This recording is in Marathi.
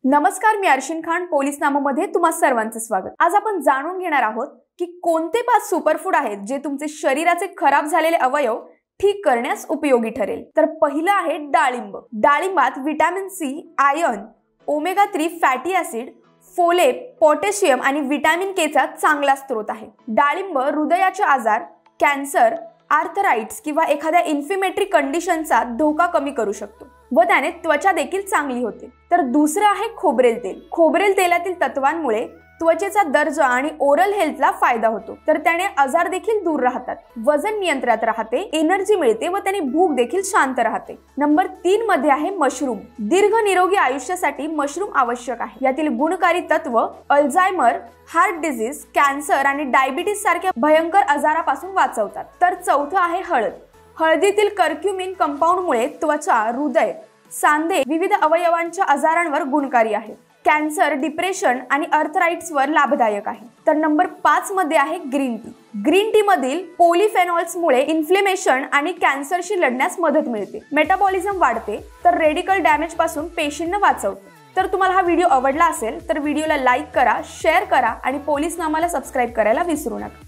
नमस्कार, मी अर्शिन खान पोलीसनामामध्ये तुम्हा सर्वांचे स्वागत। आज आपण जाणून घेणार आहोत की कोणते 5 सुपरफूड आहेत जे तुमचे शरीराचे खराब झालेले अवयव ठीक करण्यास उपयोगी ठरेल। तर पहिलं आहे डाळिंब। डाळिंबात vitamin C, iron, omega 3 fatty acid, folate, potassium आणि विटॅमिन के चा चांगला स्रोत आहे। डाळिंब हृदयाचे आजार, कॅन्सर, आर्थराइटिस किंवा एखाद्या इन्फ्लेमेटरी कंडिशनचा धोका कमी करू शकतो व त्याने त्वचा देखील चांगली होते। तर दुसरं आहे खोबरेल तेल। खोबरेल तेलातील तत्वांमुळे त्वचेचा दर्जा आणि ओरल हेल्थला फायदा होतो, तर त्याने आजार देखील दूर राहतात, वजन नियंत्रणात राहते, एनर्जी मिळते व त्याने भूक देखील शांत राहते। नंबर 3 मध्ये आहे मशरूम। दीर्घ निरोगी आयुष्यासाठी मशरूम आवश्यक आहे। यातील गुणकारी तत्व अल्झायमर, हार्ट डिसीज, कॅन्सर आणि डायबिटीज सारख्या भयंकर आजारापासून वाचवतात। तर चौथं आहे हळद। हळदीतील कर्क्युमिन कंपाऊंडमुळे त्वचा, हृदय, सांधे, विविध अवयवांच्या आजारांवर गुणकारी आहे। कॅन्सर, डिप्रेशन आणि आर्थराइटिसवर लाभदायक आहे। तर नंबर 5 मध्ये आहे ग्रीन टी। ग्रीन टी मधील पॉलिफेनॉल्समुळे इन्फ्लेमेशन आणि कॅन्सरशी लढण्यास मदत मिळते, मेटाबॉलिझम वाढते, तर रेडिकल डॅमेज पासून पेशींना वाचवते। तर तुम्हाला हा व्हिडिओ आवडला असेल तर व्हिडिओला लाईक करा, शेअर करा आणि पोलीसनामाला सबस्क्राइब करायला विसरू नका।